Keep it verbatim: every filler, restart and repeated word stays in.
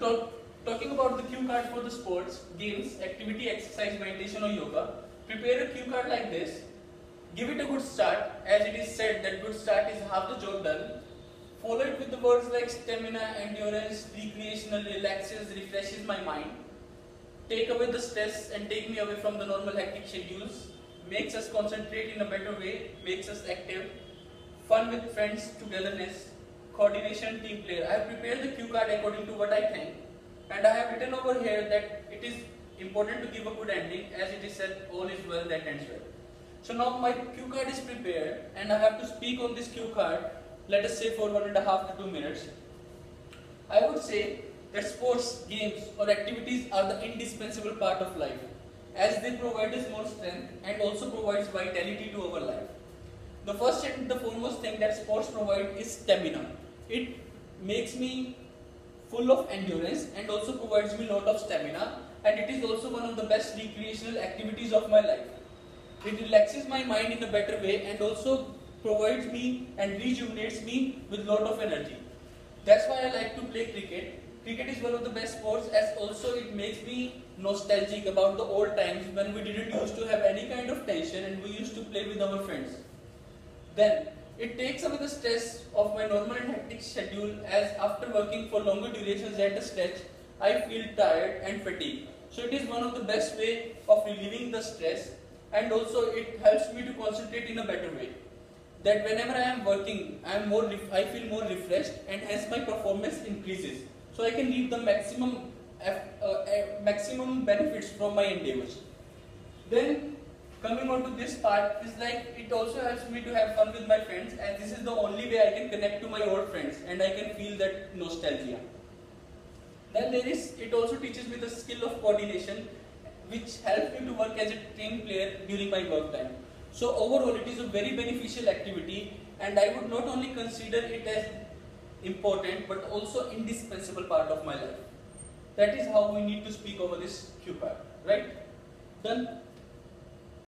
talk, talking about the cue card for the sports, games, activity, exercise, meditation or yoga, prepare a cue card like this. Give it a good start, as it is said that good start is half the job done. Follow it with the words like stamina, endurance, recreational, relaxes, refreshes my mind. Take away the stress and take me away from the normal hectic schedules. Makes us concentrate in a better way, makes us active. Fun with friends, togetherness, coordination, team player. I have prepared the cue card according to what I think. And I have written over here that it is important to give a good ending, as it is said, all is well that ends well. So now my cue card is prepared and I have to speak on this cue card, let us say for one and a half to two minutes. I would say that sports, games or activities are the indispensable part of life, as they provide us more strength and also provides vitality to our life. The first and the foremost thing that sports provide is stamina. It makes me full of endurance and also provides me a lot of stamina, and it is also one of the best recreational activities of my life. It relaxes my mind in a better way and also provides me and rejuvenates me with a lot of energy. That's why I like to play cricket. Cricket is one of the best sports, as also it makes me nostalgic about the old times when we didn't used to have any kind of tension and we used to play with our friends. Then it takes away the stress of my normal and hectic schedule, as after working for longer durations at a stretch, I feel tired and fatigued. So it is one of the best way of relieving the stress, and also it helps me to concentrate in a better way. That whenever I am working, I am more I feel more refreshed and hence my performance increases. So I can reap the maximum uh, uh, maximum benefits from my endeavors. Then coming on to this part is like it also helps me to have fun with my friends, and this is the only way I can connect to my old friends and I can feel that nostalgia. Then there is, it also teaches me the skill of coordination, which helps me to work as a team player during my work time. So overall it is a very beneficial activity, and I would not only consider it as important but also indispensable part of my life. That is how we need to speak over this cue card, right? Done.